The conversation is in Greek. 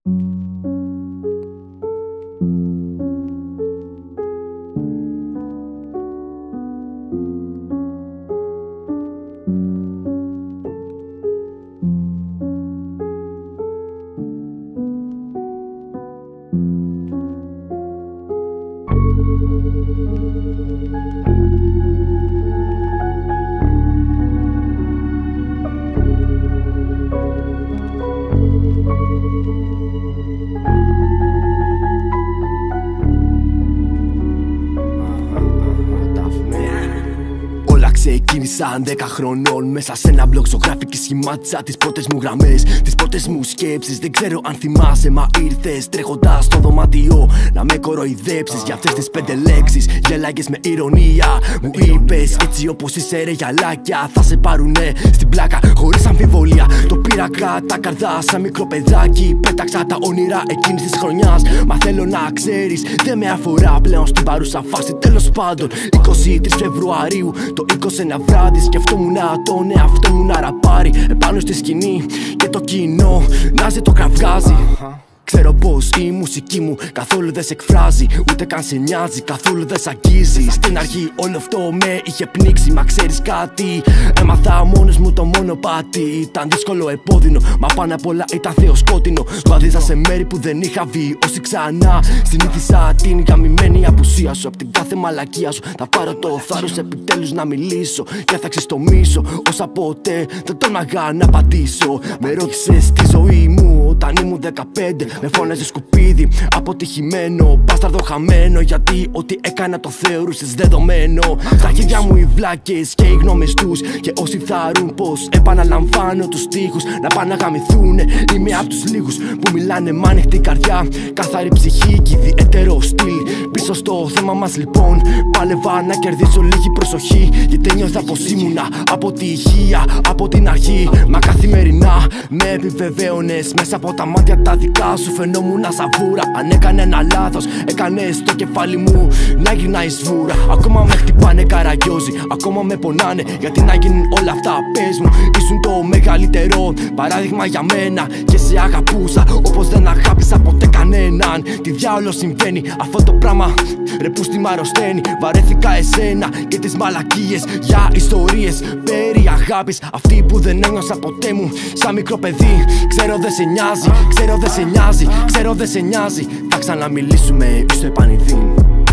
Ξεκίνησαν 10 χρονών μέσα σε ένα μπλοκ ζωγράφη και σχημάτισα τις πρώτες μου γραμμές, τις πρώτες μου σκέψεις. Δεν ξέρω αν θυμάσαι, μα ήρθες τρέχοντας στο δωμάτιο να με κοροϊδέψεις για αυτές τις 5 λέξεις. Γελάγες με ηρωνία, μου είπες έτσι όπως είσαι ρε γυαλάκια θα σε πάρουνε στην πλάκα χωρίς αμφιβολία. Το πήρα κατά καρδά σαν μικρό παιδάκι, πέταξα τα όνειρα εκείνης της χρονιάς. Μα θέλω να ξέρεις, δεν με αφορά πλέον στην παρούσα φάση. Τέλος πάντων, 23 Φεβρουαρίου το 20 ένα βράδυ σκεφτόμουν τον εαυτό μου να ραπάρει επάνω στη σκηνή και το κοινό να ζει το κραυγάζει. Ξέρω πως η μουσική μου καθόλου δεν σε εκφράζει, ούτε καν σε νοιάζει, καθόλου δεν σ' αγγίζει. Στην αρχή όλο αυτό με είχε πνίξει, μα ξέρεις κάτι, έμαθα μόνος μου το μονοπάτι. Ήταν δύσκολο επώδυνο, μα πάνω απ' όλα ήταν θεοσκότεινο. Βάδιζα σε μέρη που δεν είχα βιώσει ξανά. Συνήθισα την γαμημένη απουσία σου, απ' την κάθε μαλακία σου θα πάρω το θάρρος επιτέλους να μιλήσω και θα ξεστομίσω όσα ποτέ δεν τόλμαγα να απαντήσω. Με ρώτησες τη ζωή μου όταν ήμουν 15, με φώναζε σκουπίδι, αποτυχημένο, μπάσταρδο χαμένο. Γιατί ό,τι έκανα το θεωρούσες δεδομένο. Στα χέρια μου οι βλάκες και οι γνώμες τους, και όσοι θαρρούν πως επαναλαμβάνω τους στίχους να πάνε να γαμηθούνε. Είμαι απ' τους λίγους που μιλάνε μ' ανοιχτή καρδιά, καθαρή ψυχή και ιδιαίτερο στυλ. Πίσω στο θέμα μας λοιπόν πάλευα να κερδίσω λίγη προσοχή, γιατί νιώθα πως ήμουνα αποτυχία από την αρχή. Μα καθημερινά με επιβεβαίωνες μέσα από τα μάτια τα δικά σου. Φαινόμουν σαβούρα, αν έκανε ένα λάθος έκανες το κεφάλι μου να γυρνάει σβούρα. Ακόμα με χτυπάνε καραγκιόζι, ακόμα με πονάνε, γιατί να γίνουν όλα αυτά πες μου. Ήσουν το μεγαλύτερο παράδειγμα για μένα και σε αγαπούσα όπως δεν αγάπησα ποτέ κανέναν. Τι διάολο συμβαίνει αυτό το πράγμα, ρε που στη μ' αρρωσταίνει. Βαρέθηκα εσένα και τις μαλακίες για ιστορίες περί αγάπης, αυτή που δεν ένιωσα ποτέ μου σαν μικρό παιδί. Ξέρω δεν σε νοιάζει, ξέρω δεν σε νοιάζει, ξέρω δεν σε νοιάζει. Θα ξαναμιλήσουμε στο επανειδή.